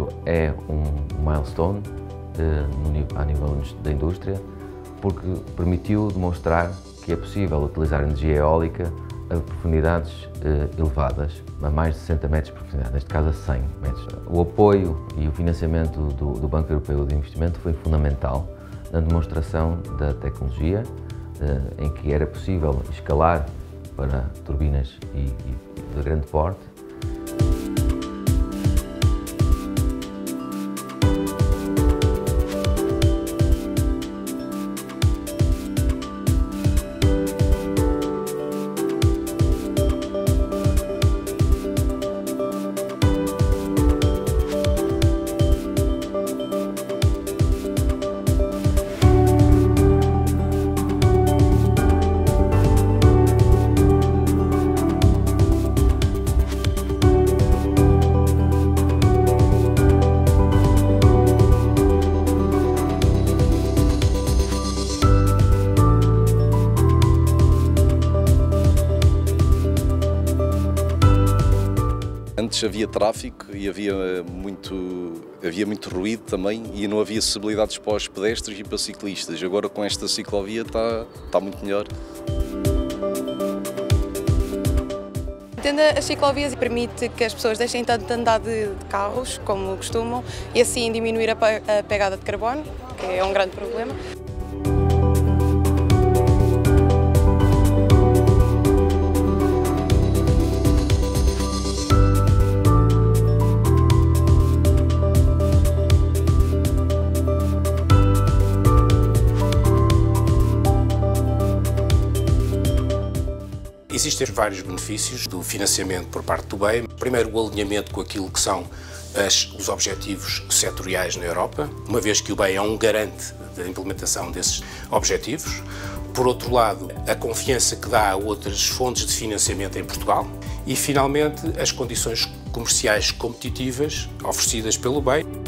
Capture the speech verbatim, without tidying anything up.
projeto é um milestone uh, a nível da indústria, porque permitiu demonstrar que é possível utilizar energia eólica a profundidades uh, elevadas, a mais de sessenta metros de profundidade, neste caso a cem metros. O apoio e o financiamento do, do Banco Europeu de Investimento foi fundamental na demonstração da tecnologia, uh, em que era possível escalar para turbinas e, e de grande porte. Antes havia tráfico e havia muito, havia muito ruído também e não havia acessibilidades para os pedestres e para os ciclistas. Agora com esta ciclovia está, está muito melhor. Tendo as ciclovias permite que as pessoas deixem tanto de andar de, de carros como costumam e assim diminuir a, a pegada de carbono, que é um grande problema. Existem vários benefícios do financiamento por parte do B E I. Primeiro, o alinhamento com aquilo que são as, os objetivos setoriais na Europa, uma vez que o B E I é um garante da implementação desses objetivos. Por outro lado, a confiança que dá a outras fontes de financiamento em Portugal. E, finalmente, as condições comerciais competitivas oferecidas pelo B E I.